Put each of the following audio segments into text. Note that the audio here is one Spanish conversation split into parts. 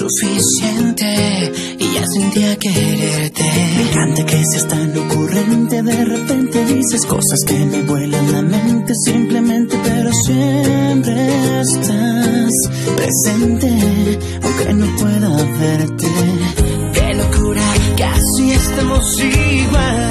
suficiente y ya sentía quererte. Me encanta que seas tan ocurrente. De repente dices cosas que me vuelan la mente simplemente, pero siempre estás presente, aunque no pueda verte. ¡Qué locura! Casi estamos igual.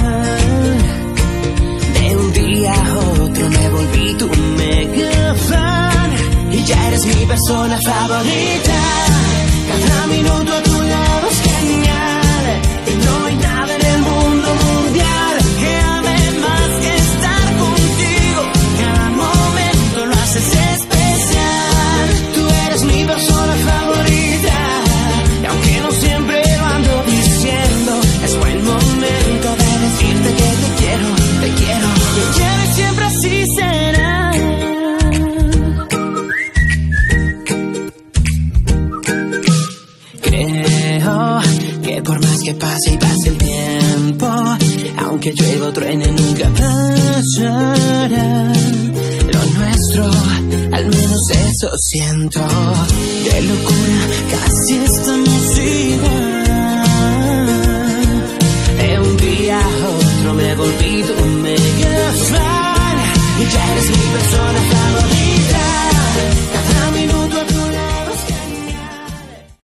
De un día a otro me volví tu mega fan y ya eres mi persona favorita. Cada minuto a tu lado es genial y no hay nada en el mundo mundial que ame más que estar contigo. Cada momento lo haces especial. Tú eres mi persona favorita y aunque no siempre lo ando diciendo, es buen momento de decirte que te quiero y siempre así será. Creo que por más que pase y pase el tiempo, aunque llueva o truene nunca pasará lo nuestro, al menos eso siento. ¡Qué locura!